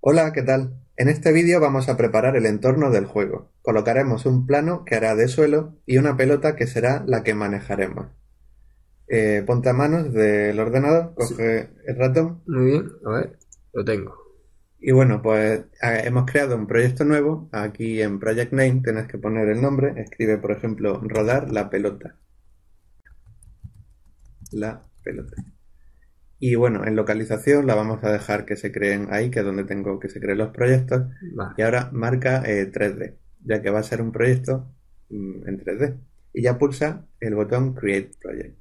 Hola, ¿qué tal? En este vídeo vamos a preparar el entorno del juego. Colocaremos un plano que hará de suelo y una pelota que será la que manejaremos. Ponte a manos del ordenador, Sí, coge el ratón muy bien, a ver, lo tengo. y bueno, pues hemos creado un proyecto nuevo. Aquí en Project Name tienes que poner el nombre. Escribe, por ejemplo, rodar la pelota. La pelota. Y bueno, en localización la vamos a dejar que se creen ahí, que es donde tengo que se creen los proyectos. Y Vale, ahora marca 3D, ya que va a ser un proyecto en 3D. Y ya pulsa el botón Create Project.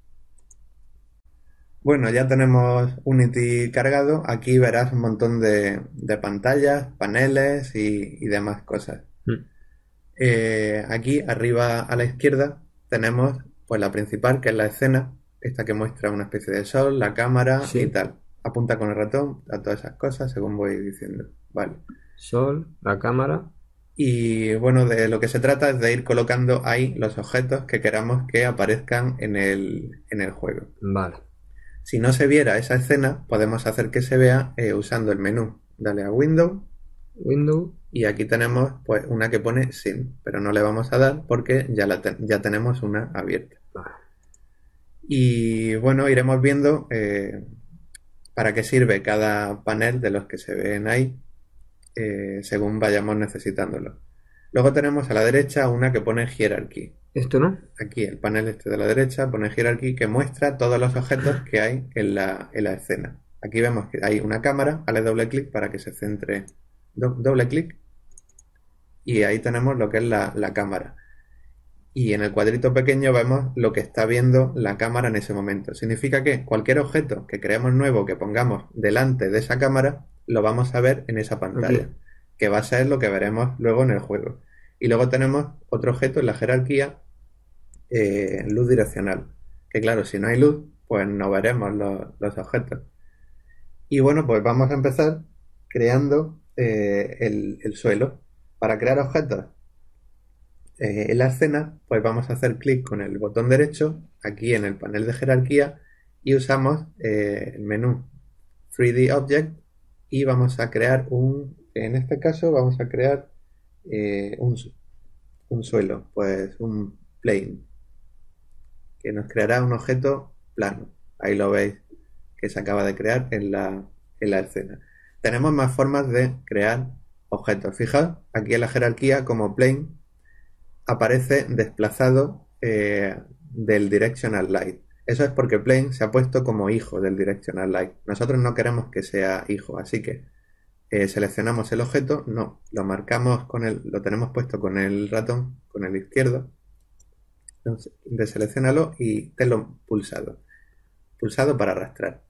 Bueno, ya tenemos Unity cargado. Aquí verás un montón de pantallas, paneles y demás cosas. mm, Aquí arriba a la izquierda tenemos pues la principal, que es la escena, esta que muestra una especie de sol, la cámara y sí, tal. Apunta con el ratón a todas esas cosas según voy diciendo. Vale. sol, la cámara, Y bueno, de lo que se trata es de ir colocando ahí los objetos que queramos que aparezcan en el juego. vale, Si no se viera esa escena, podemos hacer que se vea usando el menú. Dale a Window window, y aquí tenemos pues una que pone Scene, pero no le vamos a dar porque ya tenemos una abierta. vale, Y bueno, iremos viendo para qué sirve cada panel de los que se ven ahí según vayamos necesitándolo. Luego tenemos a la derecha una que pone Hierarchy. esto no, Aquí el panel este de la derecha pone Hierarchy que muestra todos los objetos que hay en la escena. Aquí vemos que hay una cámara, dale doble clic para que se centre. Doble clic y ahí tenemos lo que es la cámara. Y en el cuadrito pequeño vemos lo que está viendo la cámara en ese momento. Significa que cualquier objeto que creemos nuevo que pongamos delante de esa cámara lo vamos a ver en esa pantalla, aquí, que va a ser lo que veremos luego en el juego. Y luego tenemos otro objeto en la jerarquía, luz direccional, que claro, si no hay luz, pues no veremos los objetos. Y bueno, pues vamos a empezar creando el suelo. Para crear objetos en la escena, pues vamos a hacer clic con el botón derecho aquí en el panel de jerarquía y usamos el menú 3D Object y vamos a crear en este caso vamos a crear un suelo, pues un plane, que nos creará un objeto plano. Ahí lo veis que se acaba de crear en la escena. Tenemos más formas de crear objetos. Fijaos, aquí en la jerarquía como plane aparece desplazado del Directional Light. Eso es porque Plane se ha puesto como hijo del Directional Light. Nosotros no queremos que sea hijo, así que seleccionamos el objeto, no, lo marcamos lo tenemos puesto con el ratón, con el izquierdo, entonces, deselecciónalo y tenlo pulsado. Pulsado para arrastrar.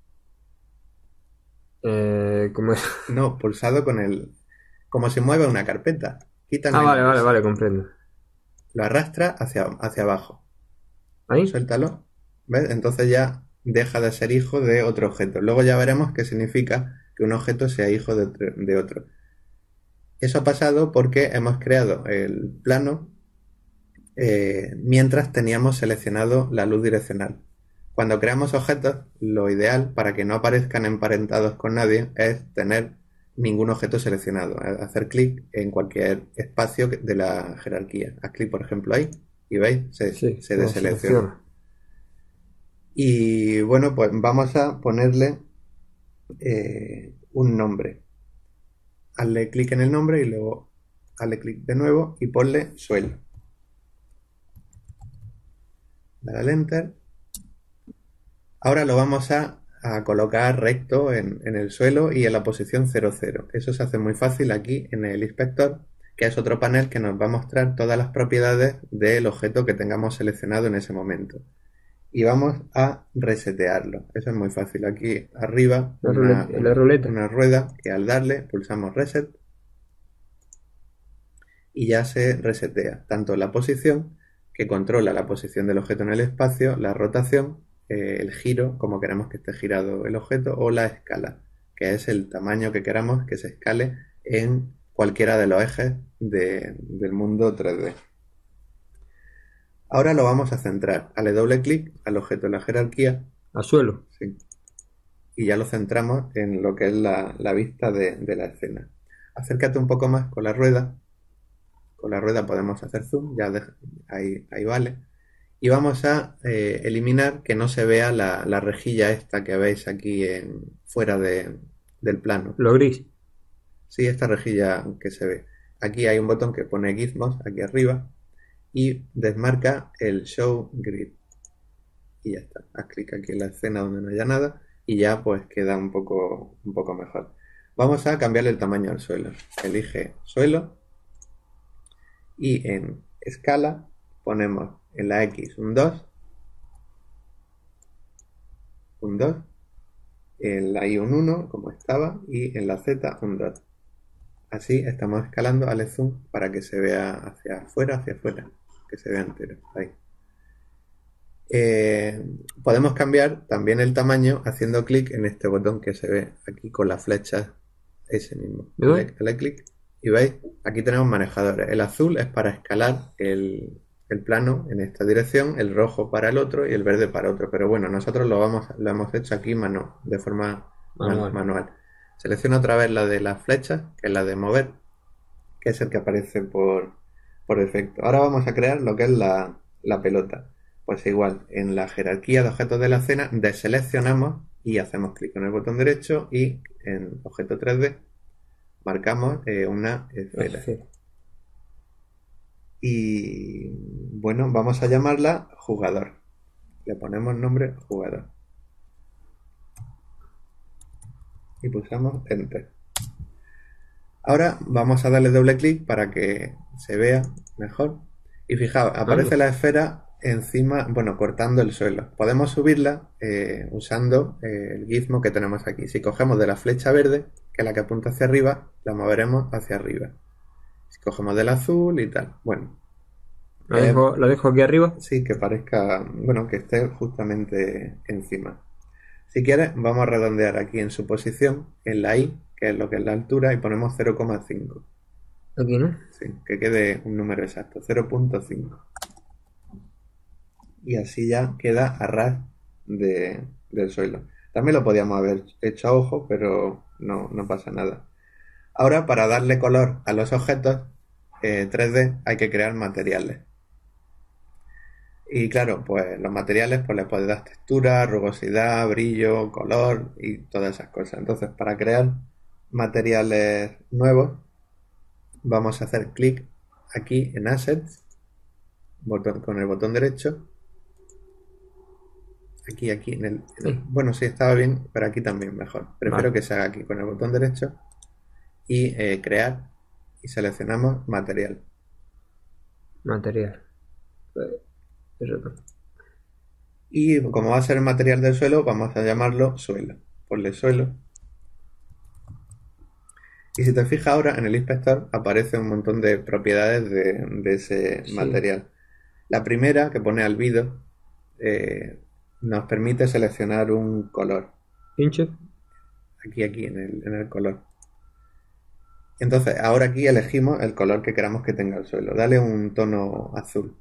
¿cómo es? No, pulsado como se mueve una carpeta. Quita el Ah, vale, menú, vale, vale, comprendo. lo arrastra hacia abajo. ¿Ahí? Suéltalo, ¿ves? Entonces ya deja de ser hijo de otro objeto. Luego ya veremos qué significa que un objeto sea hijo de otro. Eso ha pasado porque hemos creado el plano mientras teníamos seleccionado la luz direccional. Cuando creamos objetos, lo ideal para que no aparezcan emparentados con nadie es tener ningún objeto seleccionado. Hacer clic en cualquier espacio de la jerarquía. Haz clic, por ejemplo, ahí y veis, Sí, se me deselecciona. selecciona. Y bueno, pues vamos a ponerle un nombre. Hazle clic en el nombre y luego hazle clic de nuevo y ponle suelo. Dale al enter. Ahora lo vamos a colocar recto en el suelo y en la posición 00. Eso se hace muy fácil aquí en el inspector, que es otro panel que nos va a mostrar todas las propiedades del objeto que tengamos seleccionado en ese momento. Y vamos a resetearlo. Eso es muy fácil. Aquí arriba La ruleta. una rueda que al darle pulsamos reset y ya se resetea tanto la posición, que controla la posición del objeto en el espacio, la rotación, el giro, como queremos que esté girado el objeto, o la escala, que es el tamaño que queramos que se escale en cualquiera de los ejes del mundo 3D. Ahora lo vamos a centrar. Dale doble clic al objeto en la jerarquía, A suelo. sí, y ya lo centramos en lo que es la vista de la escena. Acércate un poco más con la rueda. Con la rueda podemos hacer zoom, ya ahí vale. Y vamos a eliminar que no se vea la rejilla esta que veis aquí fuera del plano. Lo gris. Sí, esta rejilla que se ve. Aquí hay un botón que pone Gizmos aquí arriba y desmarca el Show Grid. Y ya está. Haz clic aquí en la escena donde no haya nada y ya pues queda un poco mejor. Vamos a cambiarle el tamaño al suelo. Elige suelo y en escala ponemos en la X un 2, en la Y un 1 como estaba y en la Z un 2. Así estamos escalando al zoom para que se vea hacia afuera, que se vea entero. Ahí. Podemos cambiar también el tamaño haciendo clic en este botón que se ve aquí con las flechas, ese mismo. Dale clic y veis, aquí tenemos manejadores. El azul es para escalar el plano en esta dirección, el rojo para el otro y el verde para otro. Pero bueno, nosotros lo hemos hecho aquí de forma manual. Selecciono otra vez la de las flechas, que es la de mover, que es el que aparece por defecto. Ahora vamos a crear lo que es la pelota. Pues igual, en la jerarquía de objetos de la escena deseleccionamos y hacemos clic en el botón derecho y en objeto 3D marcamos una esfera. Y bueno, vamos a llamarla jugador. Le ponemos nombre jugador. Y pulsamos Enter. Ahora vamos a darle doble clic para que se vea mejor. Y fijaos, aparece la esfera encima, bueno, cortando el suelo. Podemos subirla usando el gizmo que tenemos aquí. Si cogemos de la flecha verde, que es la que apunta hacia arriba, la moveremos hacia arriba. Si cogemos del azul y tal. Bueno. ¿La dejo aquí arriba? Sí, que parezca, bueno, que esté justamente encima. Si quieres, vamos a redondear aquí en su posición, en la Y, que es lo que es la altura, y ponemos 0,5. Aquí, ¿no? Sí, que quede un número exacto, 0,5. Y así ya queda a ras del suelo. También lo podíamos haber hecho a ojo, pero no pasa nada. Ahora, para darle color a los objetos 3D hay que crear materiales. Y claro, pues los materiales pues les puedes dar textura, rugosidad, brillo, color y todas esas cosas. Entonces, para crear materiales nuevos, vamos a hacer clic aquí en Assets, con el botón derecho. Aquí en el... Bueno, sí, estaba bien, pero aquí también mejor. Prefiero que se haga aquí con el botón derecho y crear y seleccionamos material. Y como va a ser el material del suelo, vamos a llamarlo suelo. Ponle suelo. Y si te fijas ahora en el inspector aparece un montón de propiedades de ese material. La primera, que pone albedo, nos permite seleccionar un color. Pinche. Aquí en el color. Entonces, ahora aquí elegimos el color que queramos que tenga el suelo. Dale un tono azul.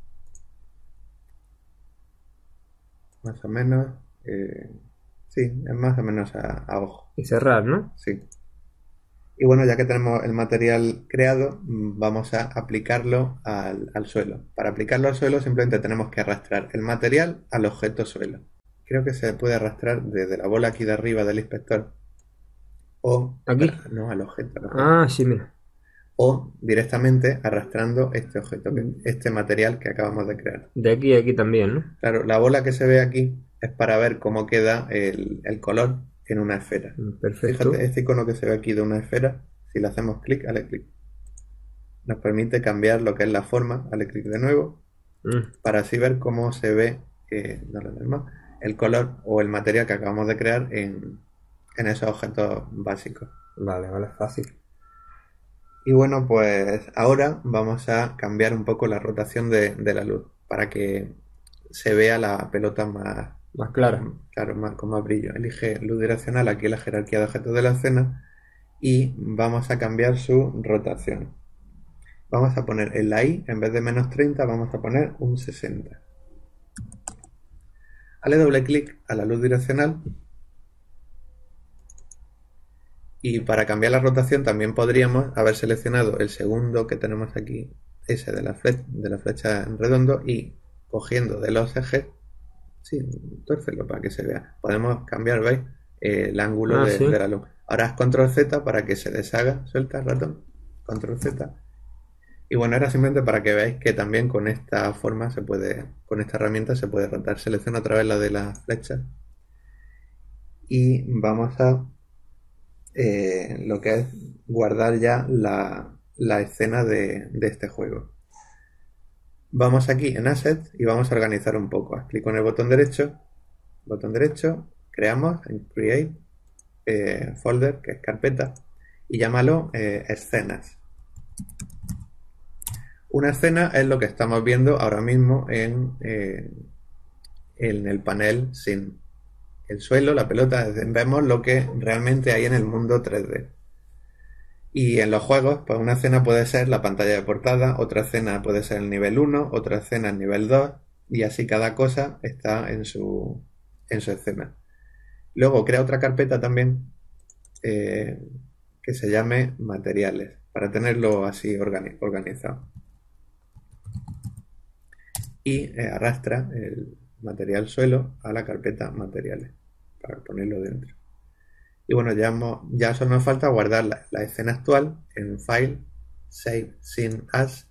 Más o menos. Sí, es más o menos a ojo. Y cerrar, ¿no? Sí. Y bueno, ya que tenemos el material creado, vamos a aplicarlo al suelo. Para aplicarlo al suelo simplemente tenemos que arrastrar el material al objeto suelo. Creo que se puede arrastrar desde la bola aquí de arriba del inspector. O... ¿Aquí? No, al objeto. Ah, sí, mira. O directamente arrastrando este objeto, este material que acabamos de crear. De aquí a aquí también, ¿no? Claro, la bola que se ve aquí es para ver cómo queda el color en una esfera. Perfecto. Fíjate, este icono que se ve aquí de una esfera, si le hacemos clic, dale clic. Nos permite cambiar lo que es la forma, dale clic de nuevo, para así ver cómo se ve el color o el material que acabamos de crear en esos objetos básicos. Vale, fácil. Y bueno, pues ahora vamos a cambiar un poco la rotación de la luz para que se vea la pelota más clara. Claro, con más brillo. Elige luz direccional aquí en la jerarquía de objetos de la escena y vamos a cambiar su rotación. Vamos a poner en la Y, en vez de menos 30, vamos a poner un 60. Dale doble clic a la luz direccional Y para cambiar la rotación también podríamos haber seleccionado el segundo que tenemos aquí, ese de la flecha en redondo, y cogiendo de los ejes, sí, tuércelo para que se vea. Podemos cambiar, ¿veis? El ángulo Ah, sí. de la luz. Ahora es control Z para que se deshaga. Suelta el ratón. Control Z. Y bueno, era simplemente para que veáis que también con esta forma se puede, con esta herramienta se puede rotar. Selecciono otra vez la de las flechas. Y vamos a lo que es guardar ya la escena de este juego. Vamos aquí en Assets y vamos a organizar un poco. Clico en el botón derecho, creamos en Create Folder, que es carpeta, y llámalo escenas. Una escena es lo que estamos viendo ahora mismo en el panel sin el suelo, la pelota, vemos lo que realmente hay en el mundo 3D. Y en los juegos, pues una escena puede ser la pantalla de portada, otra escena puede ser el nivel 1, otra escena el nivel 2, y así cada cosa está en su escena. Luego crea otra carpeta también que se llame materiales, para tenerlo así organizado. Y arrastra el material suelo a la carpeta materiales, para ponerlo dentro. Y bueno, ya solo nos falta guardar la escena actual en File, Save Scene As,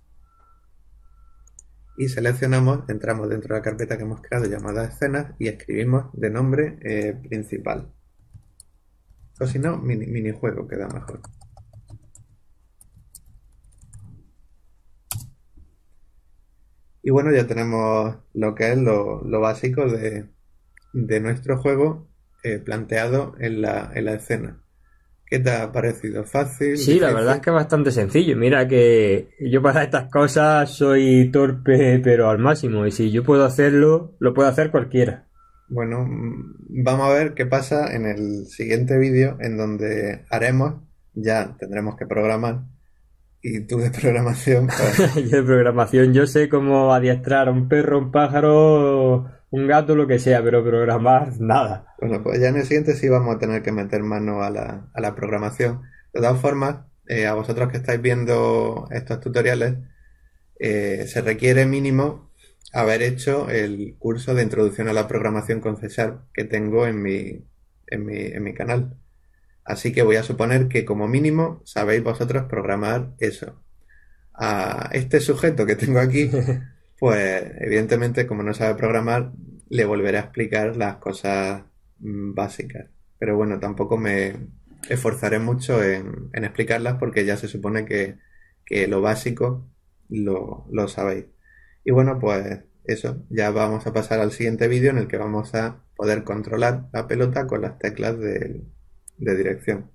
y seleccionamos, entramos dentro de la carpeta que hemos creado llamada escenas y escribimos de nombre principal. O si no, minijuego queda mejor. Y bueno, ya tenemos lo que es lo básico de nuestro juego planteado en la escena. ¿Qué te ha parecido? ¿Fácil? Sí, la verdad es ¿Difícil? que es bastante sencillo. Mira que yo para estas cosas soy torpe, pero al máximo. Y si yo puedo hacerlo, lo puede hacer cualquiera. Bueno, vamos a ver qué pasa en el siguiente vídeo en donde ya tendremos que programar, y tú de programación, pues Yo de programación, yo sé cómo adiestrar a un perro, un pájaro, un gato, lo que sea, pero programar, nada. bueno, pues ya en el siguiente sí vamos a tener que meter mano a la programación. De todas formas, a vosotros que estáis viendo estos tutoriales, se requiere mínimo haber hecho el curso de introducción a la programación con C# que tengo en mi canal. Así que voy a suponer que como mínimo sabéis vosotros programar eso. A este sujeto que tengo aquí, pues evidentemente como no sabe programar, le volveré a explicar las cosas básicas. Pero bueno, tampoco me esforzaré mucho en explicarlas porque ya se supone que lo básico lo sabéis. Y bueno, pues eso, ya vamos a pasar al siguiente vídeo en el que vamos a poder controlar la pelota con las teclas de dirección.